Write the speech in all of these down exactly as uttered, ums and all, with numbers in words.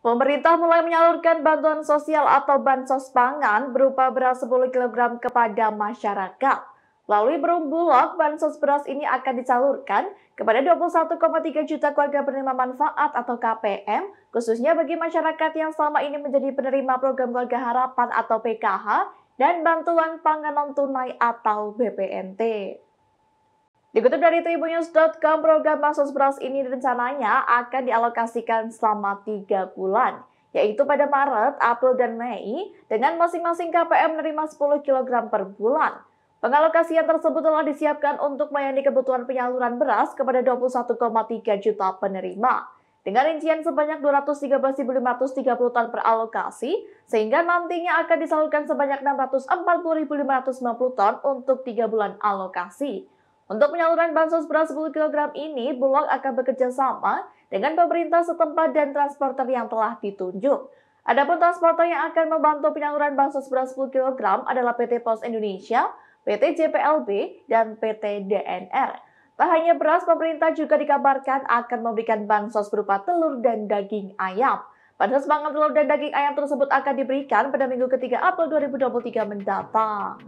Pemerintah mulai menyalurkan bantuan sosial atau bansos pangan berupa beras sepuluh kilogram kepada masyarakat. Melalui Perum Bulog, bansos beras ini akan disalurkan kepada dua puluh satu koma tiga juta keluarga penerima manfaat atau K P M, khususnya bagi masyarakat yang selama ini menjadi penerima program Keluarga Harapan atau P K H dan bantuan pangan non-tunai atau B P N T. Dikutip dari tribunnews dot com, program bansos beras ini rencananya akan dialokasikan selama tiga bulan, yaitu pada Maret, April, dan Mei, dengan masing-masing K P M menerima sepuluh kilogram per bulan. Pengalokasian tersebut telah disiapkan untuk melayani kebutuhan penyaluran beras kepada dua puluh satu koma tiga juta penerima, dengan rincian sebanyak dua ratus tiga belas ribu lima ratus tiga puluh ton per alokasi, sehingga nantinya akan disalurkan sebanyak enam ratus empat puluh ribu lima ratus sembilan puluh ton untuk tiga bulan alokasi. Untuk penyaluran bansos beras sepuluh kilogram ini, Bulog akan bekerja sama dengan pemerintah setempat dan transporter yang telah ditunjuk. Adapun transporter yang akan membantu penyaluran bansos beras sepuluh kilogram adalah P T Pos Indonesia, P T J P L B, dan P T D N R. Tak hanya beras, pemerintah juga dikabarkan akan memberikan bansos berupa telur dan daging ayam. Bansos pangan telur dan daging ayam tersebut akan diberikan pada minggu ketiga April dua ribu dua puluh tiga mendatang.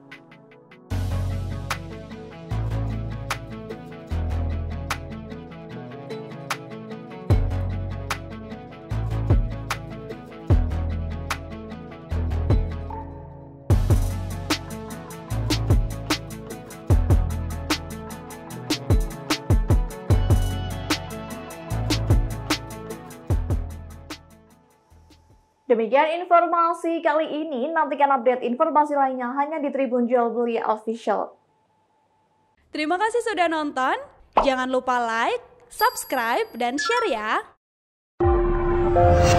Demikian informasi kali ini, nantikan update informasi lainnya hanya di Tribun Jual Beli Official. Terima kasih sudah nonton, jangan lupa like, subscribe, dan share ya!